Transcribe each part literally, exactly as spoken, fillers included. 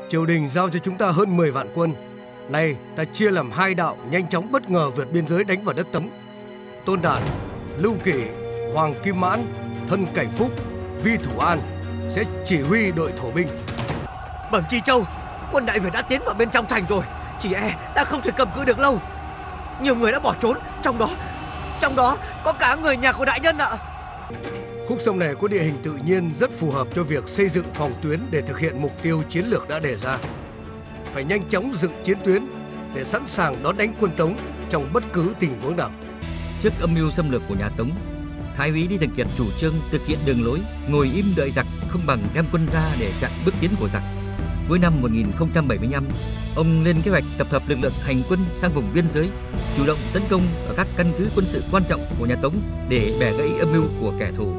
Triều đình giao cho chúng ta hơn mười vạn quân. Nay ta chia làm hai đạo nhanh chóng bất ngờ vượt biên giới đánh vào đất Tống. Tôn Đản, Lưu Kỷ, Hoàng Kim Mãn, Thân Cảnh Phúc, Vi Thủ An sẽ chỉ huy đội thổ binh. Bẩm Tri Châu, quân Đại Việt đã tiến vào bên trong thành rồi, chỉ e ta không thể cầm cự được lâu. Nhiều người đã bỏ trốn, trong đó trong đó có cả người nhà của đại nhân ạ. Khúc sông này có địa hình tự nhiên rất phù hợp cho việc xây dựng phòng tuyến để thực hiện mục tiêu chiến lược đã đề ra. Phải nhanh chóng dựng chiến tuyến để sẵn sàng đón đánh quân Tống trong bất cứ tình huống nào. Trước âm mưu xâm lược của nhà Tống, Thái úy Lý Thường Kiệt chủ trương thực hiện đường lối ngồi im đợi giặc không bằng đem quân ra để chặn bước tiến của giặc. Cuối năm một nghìn không trăm bảy mươi lăm, ông lên kế hoạch tập hợp lực lượng hành quân sang vùng biên giới, chủ động tấn công ở các căn cứ quân sự quan trọng của nhà Tống để bẻ gãy âm mưu của kẻ thù.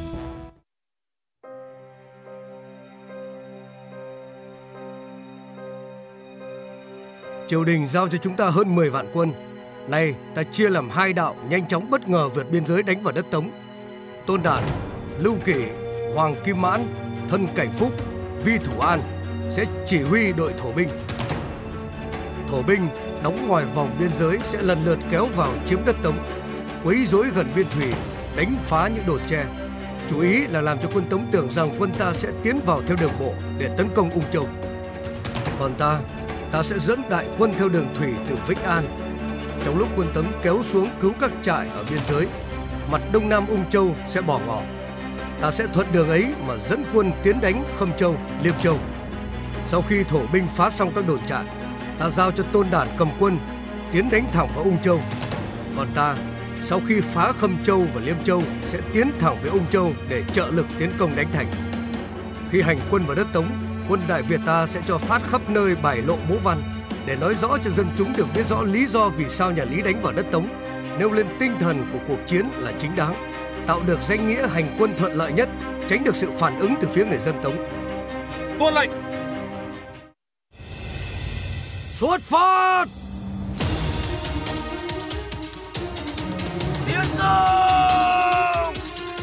Triều đình giao cho chúng ta hơn mười vạn quân. Nay ta chia làm hai đạo nhanh chóng bất ngờ vượt biên giới đánh vào đất Tống. Tôn Đản, Lưu Kỷ, Hoàng Kim Mãn, Thân Cảnh Phúc, Vi Thủ An sẽ chỉ huy đội thổ binh. Thổ binh đóng ngoài vòng biên giới sẽ lần lượt kéo vào chiếm đất Tống, quấy rối gần biên thủy, đánh phá những đồn tre. Chú ý là làm cho quân Tống tưởng rằng quân ta sẽ tiến vào theo đường bộ để tấn công Ung Châu. Còn ta, ta sẽ dẫn đại quân theo đường thủy từ Vĩnh An. Trong lúc quân Tống kéo xuống cứu các trại ở biên giới, mặt đông nam Ung Châu sẽ bỏ ngỏ. Ta sẽ thuận đường ấy mà dẫn quân tiến đánh Khâm Châu, Liêm Châu. Sau khi thổ binh phá xong các đồn trại, ta giao cho Tôn Đản cầm quân tiến đánh thẳng vào Ung Châu. Còn ta, sau khi phá Khâm Châu và Liêm Châu sẽ tiến thẳng về Ung Châu để trợ lực tiến công đánh thành. Khi hành quân vào đất Tống, quân Đại Việt ta sẽ cho phát khắp nơi bài lộ bố văn để nói rõ cho dân chúng được biết rõ lý do vì sao nhà Lý đánh vào đất Tống, nêu lên tinh thần của cuộc chiến là chính đáng, tạo được danh nghĩa hành quân thuận lợi nhất, tránh được sự phản ứng từ phía người dân Tống. Tuân lệnh. Xuất phát! Tiến công!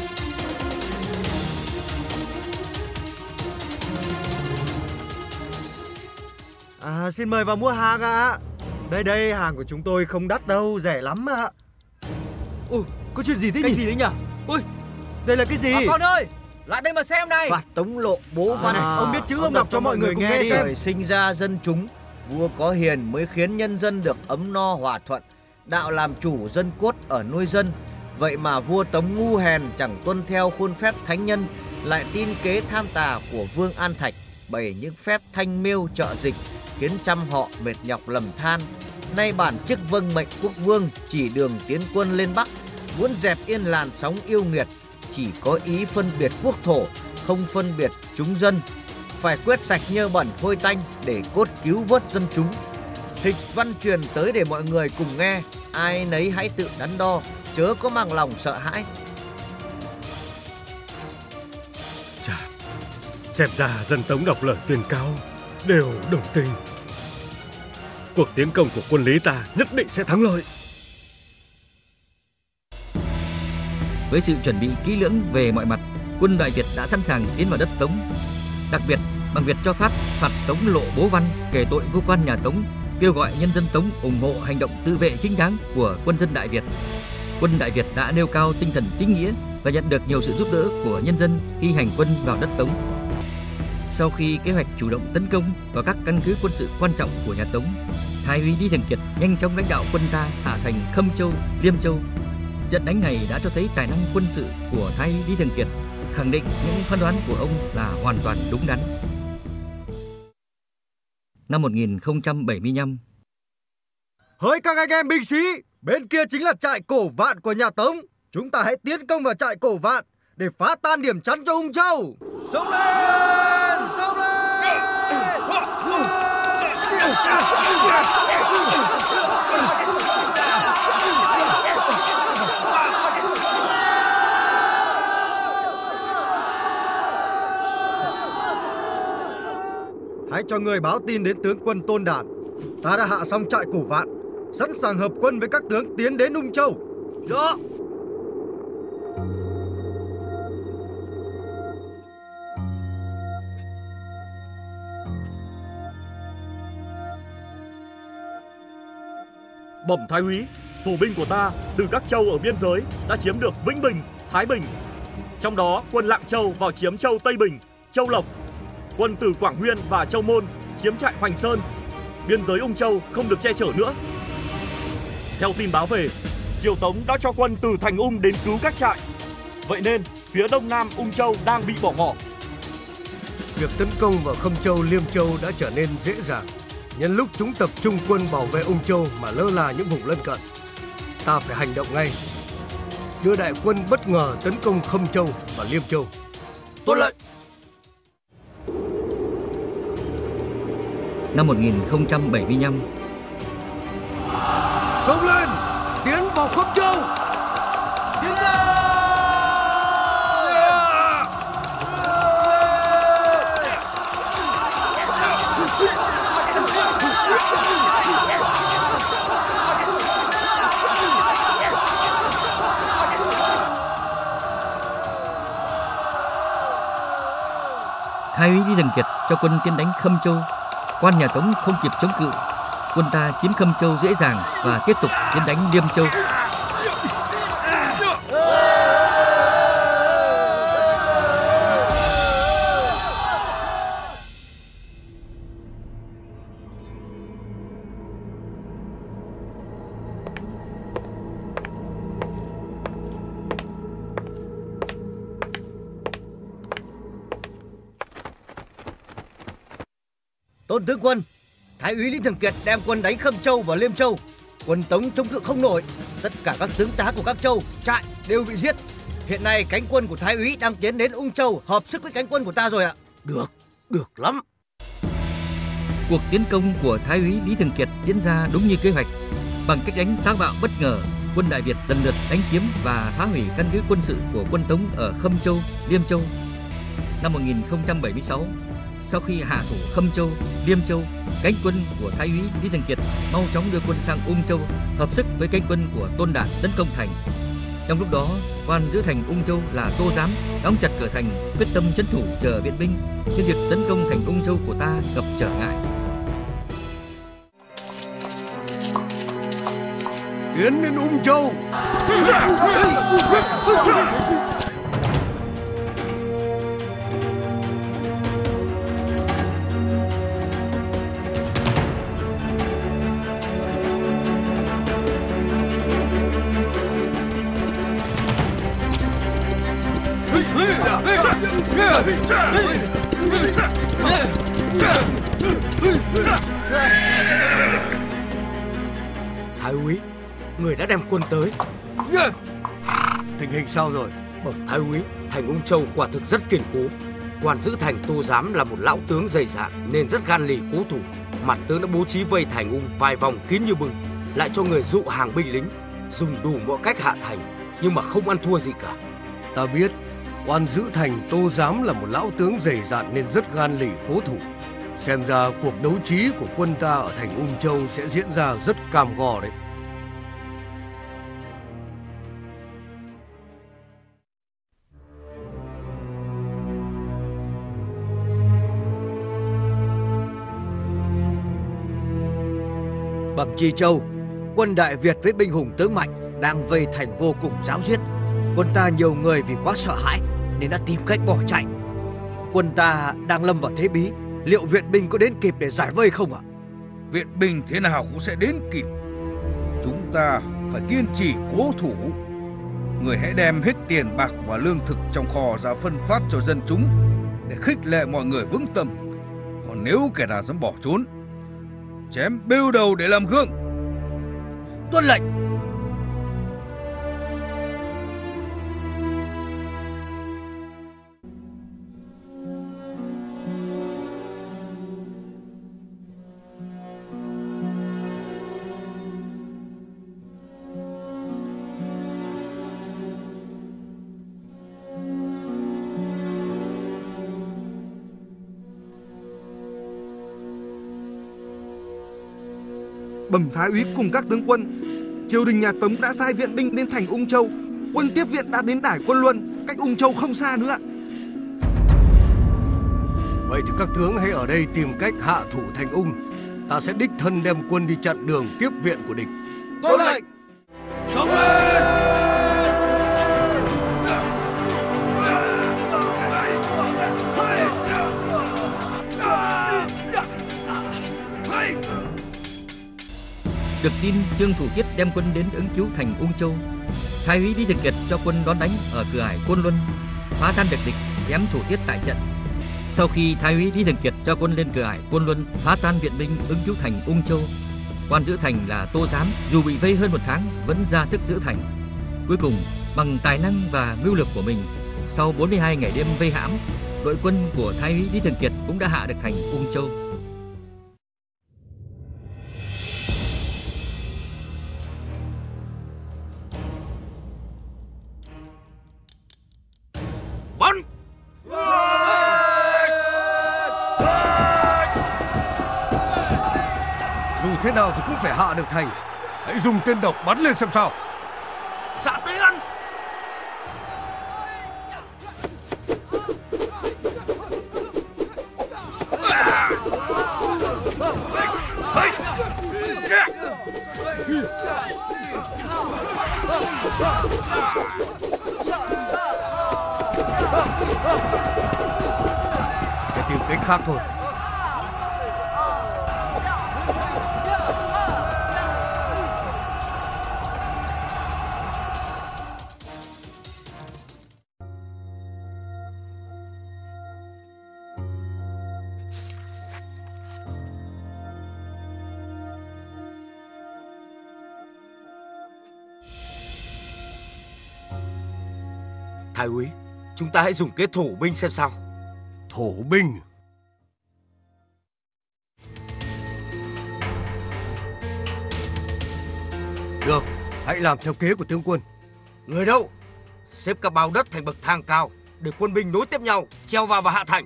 À, xin mời vào mua hàng ạ. Đây đây, hàng của chúng tôi không đắt đâu, rẻ lắm ạ. Ủa, có chuyện gì thế nhỉ? Cái gì đấy nhỉ? Ui, đây là cái gì? bà con ơi, lại đây mà xem này. Phạt Tống lộ bố văn. À, ông biết chữ ông đọc cho mọi người cùng nghe đi. Trời sinh ra dân chúng, vua có hiền mới khiến nhân dân được ấm no hòa thuận. Đạo làm chủ dân cốt ở nuôi dân. Vậy mà vua Tống ngu hèn chẳng tuân theo khuôn phép thánh nhân, lại tin kế tham tà của Vương An Thạch, bày những phép thanh miêu trợ dịch, khiến trăm họ mệt nhọc lầm than. Nay bản chức vâng mệnh quốc vương, chỉ đường tiến quân lên Bắc, muốn dẹp yên làn sóng yêu nghiệt, chỉ có ý phân biệt quốc thổ, không phân biệt chúng dân. Phải quét sạch nhơ bẩn hôi tanh để cốt cứu vớt dân chúng. Hịch văn truyền tới để mọi người cùng nghe, ai nấy hãy tự đắn đo, chớ có mang lòng sợ hãi. Chà, xem ra dân Tống đọc lời tuyên cáo đều đồng tình. Cuộc tiến công của quân Lý ta nhất định sẽ thắng lợi. Với sự chuẩn bị kỹ lưỡng về mọi mặt, quân Đại Việt đã sẵn sàng tiến vào đất Tống. Đặc biệt bằng việc cho phát phạt Tống lộ bố văn kể tội vua quan nhà Tống, kêu gọi nhân dân Tống ủng hộ hành động tự vệ chính đáng của quân dân Đại Việt. Quân Đại Việt đã nêu cao tinh thần chính nghĩa và nhận được nhiều sự giúp đỡ của nhân dân khi hành quân vào đất Tống. Sau khi kế hoạch chủ động tấn công vào các căn cứ quân sự quan trọng của nhà Tống, Thái úy Lý Thường Kiệt nhanh chóng lãnh đạo quân ta hạ thành Khâm Châu, Liêm Châu. Trận đánh này đã cho thấy tài năng quân sự của Thái úy Lý Thường Kiệt, khẳng định những phán đoán của ông là hoàn toàn đúng đắn. Năm một nghìn không trăm bảy mươi lăm. Hỡi các anh em binh sĩ, bên kia chính là trại Cổ Vạn của nhà Tống. Chúng ta hãy tiến công vào trại Cổ Vạn để phá tan điểm chắn cho Ung Châu. Xông lên! Xông lên! Hãy cho người báo tin đến tướng quân Tôn Đản. Ta đã hạ xong trại Cổ Vạn, sẵn sàng hợp quân với các tướng tiến đến Ung Châu. Dạ. Bẩm Thái úy, thủ binh của ta từ các châu ở biên giới đã chiếm được Vĩnh Bình, Thái Bình. Trong đó quân Lạng Châu vào chiếm châu Tây Bình, Châu Lộc. Quân từ Quảng Nguyên và Châu Môn chiếm trại Hoành Sơn. Biên giới Ung Châu không được che chở nữa. Theo tin báo về, Triều Tống đã cho quân từ thành Ung đến cứu các trại. Vậy nên phía đông nam Ung Châu đang bị bỏ ngỏ. Việc tấn công vào Khâm Châu, Liêm Châu đã trở nên dễ dàng. Nhân lúc chúng tập trung quân bảo vệ Ung Châu mà lơ là những vùng lân cận, ta phải hành động ngay, đưa đại quân bất ngờ tấn công Khâm Châu và Liêm Châu. Tuân lệnh. Năm một nghìn không trăm bảy mươi lăm, Xông lên, tiến vào Khâm Châu. Tiến lên! Thái úy Lý Thường Kiệt cho quân tiến đánh Khâm Châu. Quan nhà Tống không kịp chống cự, quân ta chiếm Khâm Châu dễ dàng và tiếp tục tiến đánh Liêm Châu. Tôn tướng quân, Thái úy Lý Thường Kiệt đem quân đánh Khâm Châu và Liêm Châu. Quân Tống chống cự không nổi, tất cả các tướng tá của các châu, trại đều bị giết. Hiện nay cánh quân của Thái úy đang tiến đến Ung Châu, hợp sức với cánh quân của ta rồi ạ. Được, được lắm. Cuộc tiến công của Thái úy Lý Thường Kiệt diễn ra đúng như kế hoạch. Bằng cách đánh táo bạo bất ngờ, quân Đại Việt lần lượt đánh chiếm và phá hủy căn cứ quân sự của quân Tống ở Khâm Châu, Liêm Châu. Năm một nghìn không trăm bảy mươi sáu, sau khi hạ thủ Khâm Châu, Liêm Châu, cánh quân của Thái úy Lý Thường Kiệt mau chóng đưa quân sang Ung Châu, hợp sức với cánh quân của Tôn Đạt tấn công thành. Trong lúc đó, quan giữ thành Ung Châu là Tô Giám đóng chặt cửa thành, quyết tâm trấn thủ chờ viện binh. Nhưng việc tấn công thành Ung Châu của ta gặp trở ngại. Tiến đến Ung Châu. Thái úy, người đã đem quân tới. Tình hình sao rồi? Bẩm Thái úy, thành Ung Châu quả thực rất kiên cố. Quan giữ thành Tô Giám là một lão tướng dày dạn nên rất gan lì cố thủ. Mặt tướng đã bố trí vây thành Ung vài vòng kín như bưng, lại cho người dụ hàng binh lính, dùng đủ mọi cách hạ thành, nhưng mà không ăn thua gì cả. Ta biết quan giữ thành Tô Giám là một lão tướng dày dạn nên rất gan lì cố thủ. Xem ra cuộc đấu trí của quân ta ở thành Ung Châu sẽ diễn ra rất cam go đấy. Bẩm Tri Châu, quân Đại Việt với binh hùng tướng mạnh đang vây thành vô cùng ráo riết. Quân ta nhiều người vì quá sợ hãi nên đã tìm cách bỏ chạy. Quân ta đang lâm vào thế bí, liệu viện binh có đến kịp để giải vây không ạ? Viện binh thế nào cũng sẽ đến kịp. Chúng ta phải kiên trì cố thủ. Người hãy đem hết tiền bạc và lương thực trong kho ra phân phát cho dân chúng để khích lệ mọi người vững tâm. Còn nếu kẻ nào dám bỏ trốn, chém bêu đầu để làm gương. Tuân lệnh. Bẩm Thái úy cùng các tướng quân, triều đình nhà Tống đã sai viện binh đến thành Ung Châu. Quân tiếp viện đã đến đải Quân Luân, cách Ung Châu không xa nữa. Vậy thì các tướng hãy ở đây tìm cách hạ thủ thành Ung. Ta sẽ đích thân đem quân đi chặn đường tiếp viện của địch. Tuân lệnh. Xông lên! Được tin Trương Thủ Tiết đem quân đến ứng cứu thành Ung Châu, Thái úy Lý Thường Kiệt cho quân đón đánh ở cửa ải Côn Luân, phá tan được địch, chém Thủ Tiết tại trận. Sau khi Thái úy Lý Thường Kiệt cho quân lên cửa ải Côn Luân, phá tan viện binh ứng cứu thành Ung Châu, quan giữ thành là Tô Giám dù bị vây hơn một tháng vẫn ra sức giữ thành. Cuối cùng bằng tài năng và mưu lược của mình, sau bốn mươi hai ngày đêm vây hãm, đội quân của Thái úy Lý Thường Kiệt cũng đã hạ được thành Ung Châu. Bắn! Dù thế nào thì cũng phải hạ được thành. Hãy dùng tên độc bắn lên xem sao. Xạ tên! Phải tìm cách khác thôi. Thái úy, chúng ta hãy dùng kế thổ binh xem sao. Thổ binh? Được, hãy làm theo kế của tướng quân. Người đâu? Xếp các bao đất thành bậc thang cao để quân binh nối tiếp nhau treo vào và hạ thành.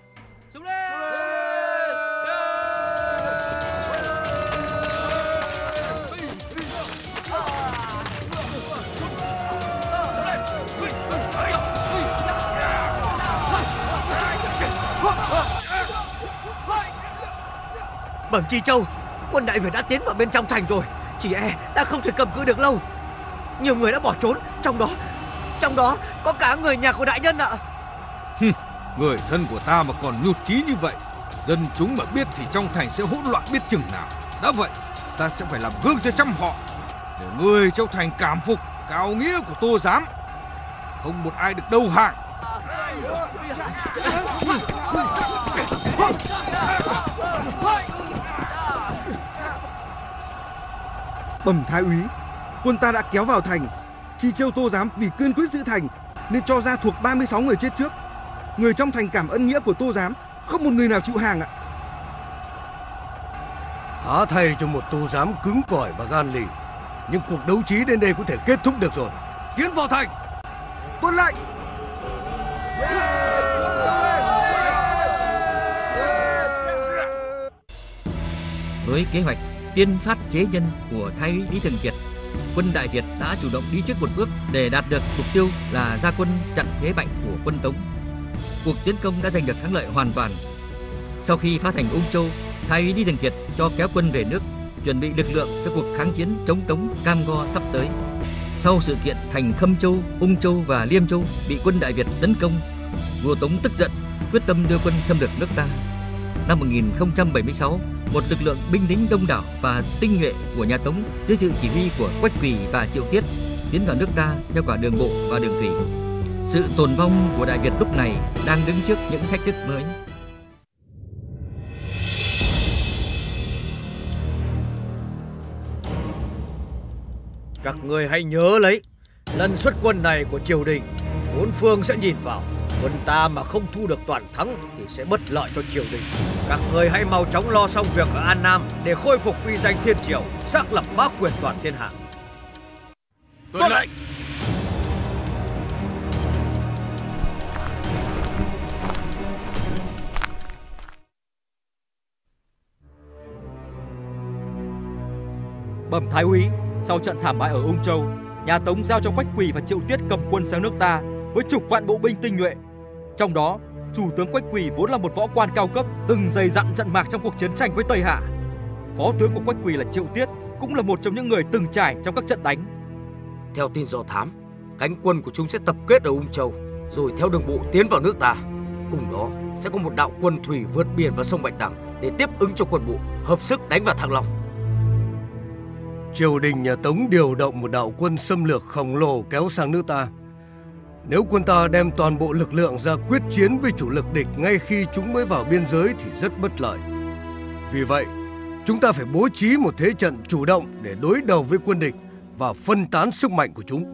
Bẩm Tri Châu, quân Đại Việt đã tiến vào bên trong thành rồi, chỉ e đã không thể cầm cự được lâu. Nhiều người đã bỏ trốn, trong đó trong đó có cả người nhà của đại nhân ạ. Người thân của ta mà còn nhụt chí như vậy, dân chúng mà biết thì trong thành sẽ hỗn loạn biết chừng nào. Đã vậy, ta sẽ phải làm gương cho trăm họ, để người trong thành cảm phục cao nghĩa của Tô Giám. Không một ai được đầu hàng. Bẩm Thái úy, quân ta đã kéo vào thành. Tri Châu Tô Giám vì kiên quyết giữ thành nên cho ra thuộc ba mươi sáu người chết trước. Người trong thành cảm ơn nghĩa của Tô Giám, không một người nào chịu hàng ạ. Khá thay cho một Tô Giám cứng cỏi và gan lì, nhưng cuộc đấu trí đến đây có thể kết thúc được rồi. Tiến vào thành. Tuân lệnh. Với kế hoạch tiên phát chế nhân của Thái úy Lý Thường Kiệt, quân Đại Việt đã chủ động đi trước một bước để đạt được mục tiêu là ra quân chặn thế mạnh của quân Tống. Cuộc tiến công đã giành được thắng lợi hoàn toàn. Sau khi phá thành Ung Châu, Thái úy Lý Thường Kiệt cho kéo quân về nước, chuẩn bị lực lượng cho cuộc kháng chiến chống Tống cam go sắp tới. Sau sự kiện thành Khâm Châu, Ung Châu và Liêm Châu bị quân Đại Việt tấn công, vua Tống tức giận, quyết tâm đưa quân xâm lược nước ta. Năm một nghìn không trăm bảy mươi sáu, một lực lượng binh lính đông đảo và tinh nhuệ của nhà Tống dưới sự chỉ huy của Quách Quỳ và Triệu Tiết tiến vào nước ta theo cả đường bộ và đường thủy. Sự tồn vong của Đại Việt lúc này đang đứng trước những thách thức mới. Các người hãy nhớ lấy, lần xuất quân này của triều đình, bốn phương sẽ nhìn vào. Quân ta mà không thu được toàn thắng thì sẽ bất lợi cho triều đình. Các người hãy mau chóng lo xong việc ở An Nam để khôi phục uy danh thiên triều, xác lập bá quyền toàn thiên hạ. Tuân lệnh. Bẩm Thái úy, sau trận thảm bại ở Ung Châu, nhà Tống giao cho Quách Quỳ và Triệu Tiết cầm quân sang nước ta với chục vạn bộ binh tinh nhuệ. Trong đó, chủ tướng Quách Quỳ vốn là một võ quan cao cấp, từng dày dặn trận mạc trong cuộc chiến tranh với Tây Hạ. Phó tướng của Quách Quỳ là Triệu Tiết cũng là một trong những người từng trải trong các trận đánh. Theo tin do thám, cánh quân của chúng sẽ tập kết ở Ung Châu, rồi theo đường bộ tiến vào nước ta. Cùng đó sẽ có một đạo quân thủy vượt biển vào sông Bạch Đằng để tiếp ứng cho quân bộ, hợp sức đánh vào Thăng Long. Triều đình nhà Tống điều động một đạo quân xâm lược khổng lồ kéo sang nước ta. Nếu quân ta đem toàn bộ lực lượng ra quyết chiến với chủ lực địch ngay khi chúng mới vào biên giới thì rất bất lợi. Vì vậy, chúng ta phải bố trí một thế trận chủ động để đối đầu với quân địch và phân tán sức mạnh của chúng.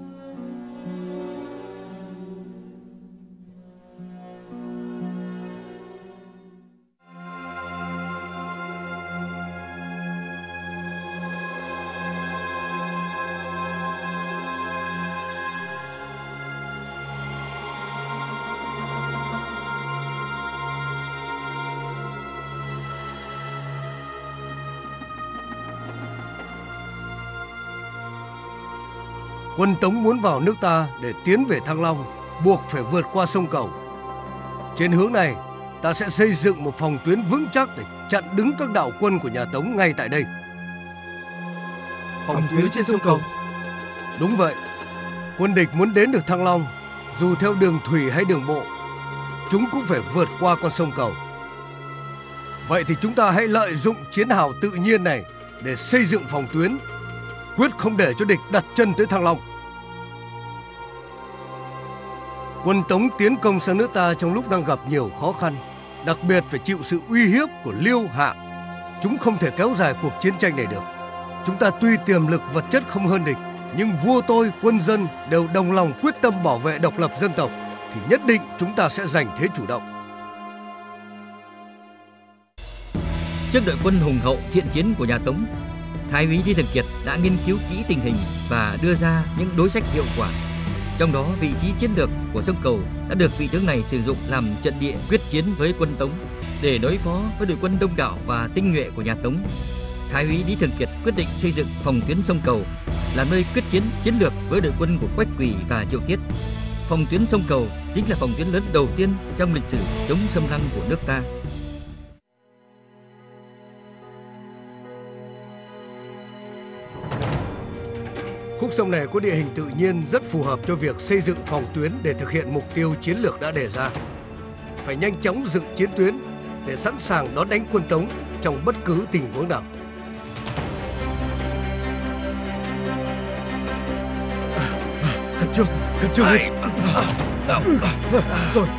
Quân Tống muốn vào nước ta để tiến về Thăng Long, buộc phải vượt qua sông Cầu. Trên hướng này, ta sẽ xây dựng một phòng tuyến vững chắc để chặn đứng các đạo quân của nhà Tống ngay tại đây. Phòng tuyến trên sông Cầu? Đúng vậy. Quân địch muốn đến được Thăng Long, dù theo đường thủy hay đường bộ, chúng cũng phải vượt qua con sông Cầu. Vậy thì chúng ta hãy lợi dụng chiến hào tự nhiên này để xây dựng phòng tuyến, quyết không để cho địch đặt chân tới Thăng Long. Quân Tống tiến công sang nước ta trong lúc đang gặp nhiều khó khăn, đặc biệt phải chịu sự uy hiếp của Liêu, Hạ. Chúng không thể kéo dài cuộc chiến tranh này được. Chúng ta tuy tiềm lực vật chất không hơn địch, nhưng vua tôi, quân dân đều đồng lòng quyết tâm bảo vệ độc lập dân tộc, thì nhất định chúng ta sẽ giành thế chủ động. Trước đội quân hùng hậu thiện chiến của nhà Tống, Thái úy Lý Thường Kiệt đã nghiên cứu kỹ tình hình và đưa ra những đối sách hiệu quả. Trong đó, vị trí chiến lược của sông Cầu đã được vị tướng này sử dụng làm trận địa quyết chiến với quân Tống. Để đối phó với đội quân đông đảo và tinh nhuệ của nhà Tống, Thái úy Lý Thường Kiệt quyết định xây dựng phòng tuyến sông Cầu làm nơi quyết chiến chiến lược với đội quân của Quách Quỳ và Triệu Tiết. Phòng tuyến sông Cầu chính là phòng tuyến lớn đầu tiên trong lịch sử chống xâm lăng của nước ta. Khúc sông này có địa hình tự nhiên rất phù hợp cho việc xây dựng phòng tuyến để thực hiện mục tiêu chiến lược đã đề ra. Phải nhanh chóng dựng chiến tuyến để sẵn sàng đón đánh quân Tống trong bất cứ tình huống nào. Khẩn trương, khẩn trương lên. Rồi.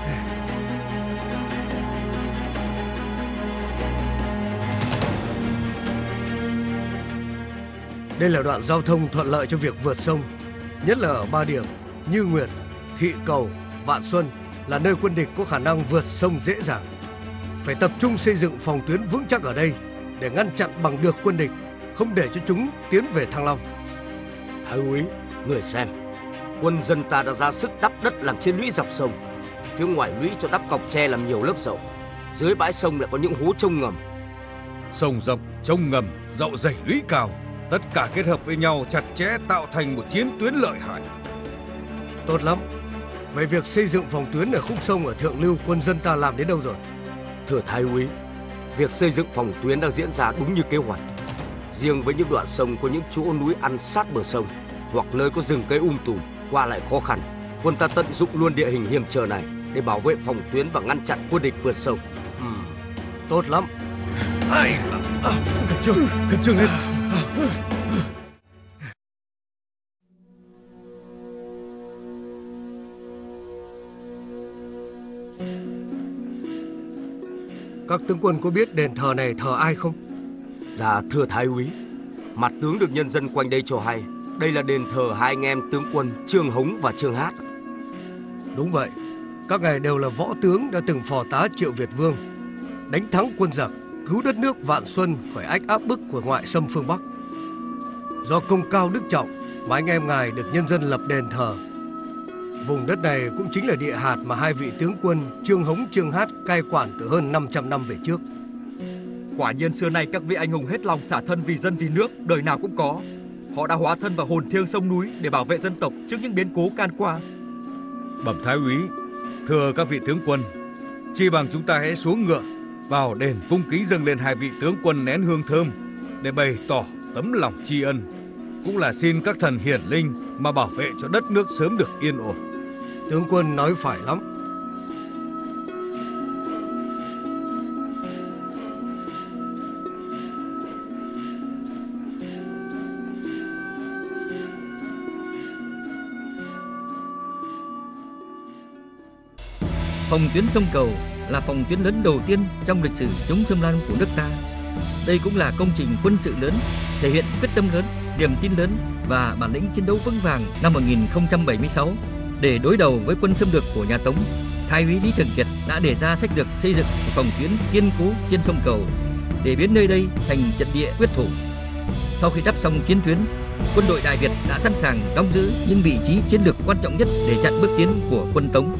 Đây là đoạn giao thông thuận lợi cho việc vượt sông, nhất là ở ba điểm Như Nguyệt, Thị Cầu, Vạn Xuân là nơi quân địch có khả năng vượt sông dễ dàng. Phải tập trung xây dựng phòng tuyến vững chắc ở đây để ngăn chặn bằng được quân địch, không để cho chúng tiến về Thăng Long. Thái úy, người xem, quân dân ta đã ra sức đắp đất làm trên lũy dọc sông. Phía ngoài lũy cho đắp cọc tre làm nhiều lớp dậu. Dưới bãi sông lại có những hố trông ngầm. Sông rộng, trông ngầm, dậu dày lũy cao, tất cả kết hợp với nhau chặt chẽ tạo thành một chiến tuyến lợi hại. Tốt lắm. Về việc xây dựng phòng tuyến ở khúc sông ở Thượng Lưu, quân dân ta làm đến đâu rồi? Thưa Thái úy, việc xây dựng phòng tuyến đang diễn ra đúng như kế hoạch. Riêng với những đoạn sông có những chỗ núi ăn sát bờ sông hoặc nơi có rừng cây um tùm, qua lại khó khăn, quân ta tận dụng luôn địa hình hiểm trở này để bảo vệ phòng tuyến và ngăn chặn quân địch vượt sông. Ừ, tốt lắm. Ai, khẩn trương, khẩn trương lên. Các tướng quân có biết đền thờ này thờ ai không? Dạ thưa Thái úy, mặt tướng được nhân dân quanh đây cho hay đây là đền thờ hai anh em tướng quân Trương Hống và Trương Hát. Đúng vậy, các ngài đều là võ tướng đã từng phò tá Triệu Việt Vương, đánh thắng quân giặc, cứu đất nước Vạn Xuân khỏi ách áp bức của ngoại xâm phương Bắc. Do công cao đức trọng mà anh em ngài được nhân dân lập đền thờ. Vùng đất này cũng chính là địa hạt mà hai vị tướng quân Trương Hống, Trương Hát cai quản từ hơn năm trăm năm về trước. Quả nhiên xưa nay các vị anh hùng hết lòng xả thân vì dân vì nước, đời nào cũng có. Họ đã hóa thân vào hồn thiêng sông núi để bảo vệ dân tộc trước những biến cố can qua. Bẩm Thái úy, thưa các vị tướng quân, chi bằng chúng ta hãy xuống ngựa vào đền cung kính dâng lên hai vị tướng quân nén hương thơm để bày tỏ tấm lòng tri ân, cũng là xin các thần hiển linh mà bảo vệ cho đất nước sớm được yên ổn. Tướng quân nói phải lắm. Phòng tuyến sông Cầu là phòng tuyến lớn đầu tiên trong lịch sử chống xâm lăng của nước ta. Đây cũng là công trình quân sự lớn, thể hiện quyết tâm lớn, niềm tin lớn và bản lĩnh chiến đấu vững vàng năm một nghìn không trăm bảy mươi sáu. Để đối đầu với quân xâm lược của nhà Tống, Thái úy Lý Thường Kiệt đã đề ra sách lược xây dựng một phòng tuyến kiên cố trên sông Cầu để biến nơi đây thành trận địa quyết thủ. Sau khi đắp xong chiến tuyến, quân đội Đại Việt đã sẵn sàng đóng giữ những vị trí chiến lược quan trọng nhất để chặn bước tiến của quân Tống.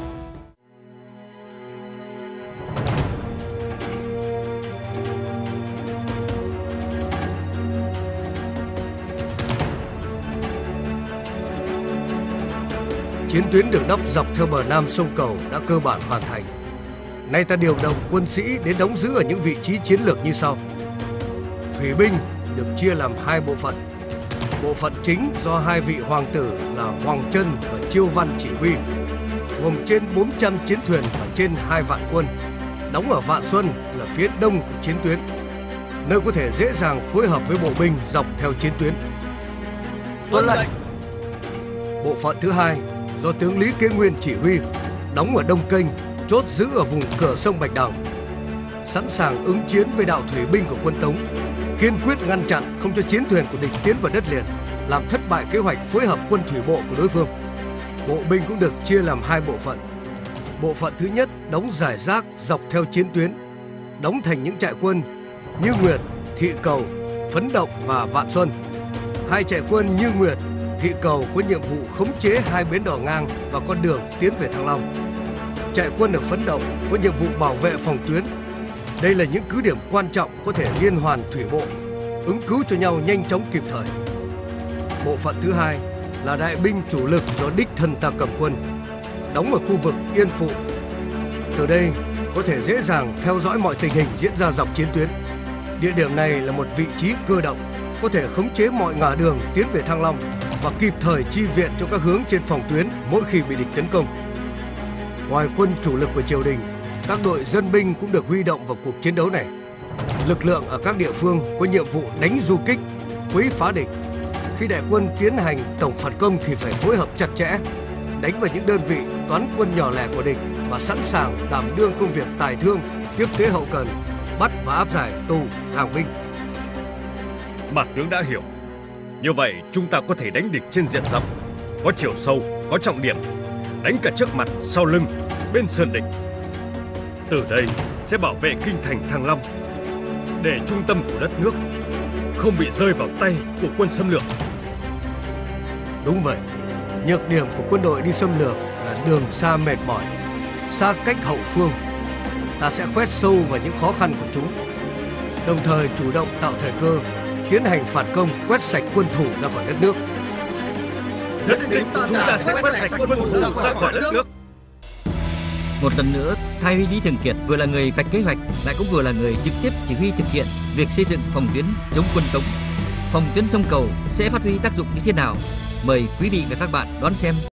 Chiến tuyến đường đắp dọc theo bờ nam sông Cầu đã cơ bản hoàn thành. Nay ta điều động quân sĩ đến đóng giữ ở những vị trí chiến lược như sau. Thủy binh được chia làm hai bộ phận. Bộ phận chính do hai vị hoàng tử là Hoàng Trân và Chiêu Văn chỉ huy, gồm trên bốn trăm chiến thuyền và trên hai vạn quân, đóng ở Vạn Xuân là phía đông của chiến tuyến, nơi có thể dễ dàng phối hợp với bộ binh dọc theo chiến tuyến. Tuân lệnh. Bộ phận thứ hai do tướng Lý Kế Nguyên chỉ huy, đóng ở Đông Kênh, chốt giữ ở vùng cửa sông Bạch Đằng, sẵn sàng ứng chiến với đạo thủy binh của quân Tống, kiên quyết ngăn chặn không cho chiến thuyền của địch tiến vào đất liền, làm thất bại kế hoạch phối hợp quân thủy bộ của đối phương. Bộ binh cũng được chia làm hai bộ phận. Bộ phận thứ nhất đóng rải rác dọc theo chiến tuyến, đóng thành những trại quân Như Nguyệt, Thị Cầu, Phấn Động và Vạn Xuân. Hai trại quân Như Nguyệt, Thị Cầu có nhiệm vụ khống chế hai bến đò ngang và con đường tiến về Thăng Long. Trại quân ở Phấn Động có nhiệm vụ bảo vệ phòng tuyến. Đây là những cứ điểm quan trọng có thể liên hoàn thủy bộ, ứng cứu cho nhau nhanh chóng kịp thời. Bộ phận thứ hai là đại binh chủ lực do đích thân ta cầm quân, đóng ở khu vực Yên Phụ. Từ đây có thể dễ dàng theo dõi mọi tình hình diễn ra dọc chiến tuyến. Địa điểm này là một vị trí cơ động, có thể khống chế mọi ngả đường tiến về Thăng Long và kịp thời chi viện cho các hướng trên phòng tuyến mỗi khi bị địch tấn công. Ngoài quân chủ lực của triều đình, các đội dân binh cũng được huy động vào cuộc chiến đấu này. Lực lượng ở các địa phương có nhiệm vụ đánh du kích, quấy phá địch. Khi đại quân tiến hành tổng phản công thì phải phối hợp chặt chẽ, đánh vào những đơn vị toán quân nhỏ lẻ của địch và sẵn sàng đảm đương công việc tài thương, tiếp tế hậu cần, bắt và áp giải tù, hàng binh. Mặt tướng đã hiểu. Như vậy chúng ta có thể đánh địch trên diện rộng, có chiều sâu, có trọng điểm, đánh cả trước mặt, sau lưng, bên sườn địch. Từ đây sẽ bảo vệ kinh thành Thăng Long, để trung tâm của đất nước không bị rơi vào tay của quân xâm lược. Đúng vậy, nhược điểm của quân đội đi xâm lược là đường xa mệt mỏi, xa cách hậu phương. Ta sẽ khoét sâu vào những khó khăn của chúng, đồng thời chủ động tạo thời cơ tiến hành phản công, quét sạch quân thủ ra khỏi đất nước. Nhất định chúng ta sẽ quét sạch quân thủ ra khỏi đất nước. Một lần nữa, Thái úy Lý Thường Kiệt vừa là người vạch kế hoạch, lại cũng vừa là người trực tiếp chỉ huy thực hiện việc xây dựng phòng tuyến chống quân Tống. Phòng tuyến sông Cầu sẽ phát huy tác dụng như thế nào? Mời quý vị và các bạn đón xem.